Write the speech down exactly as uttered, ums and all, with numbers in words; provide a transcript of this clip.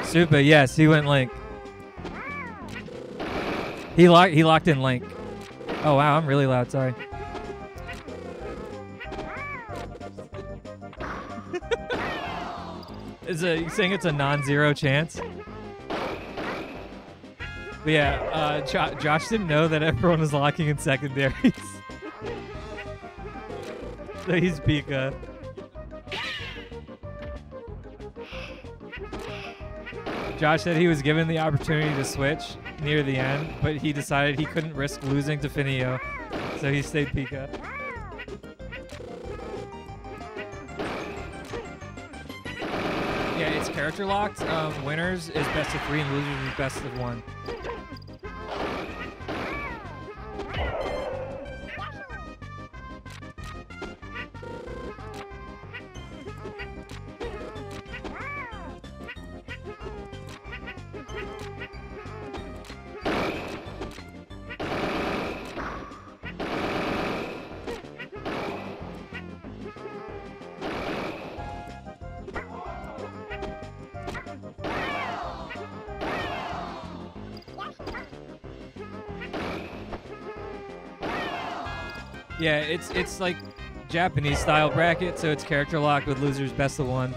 Super, yes, he went Link. He locked he locked in Link. Oh wow, I'm really loud, sorry. Is a you saying it's a non-zero chance? But yeah, uh, jo Josh didn't know that everyone was locking in secondaries. So he's Pika. Josh said he was given the opportunity to switch near the end, but he decided he couldn't risk losing to Finio, so he stayed Pika. Yeah, it's character locked. Um, winners is best of three and losers is best of one. Yeah, it's it's like Japanese style bracket, so it's character locked with losers best of one.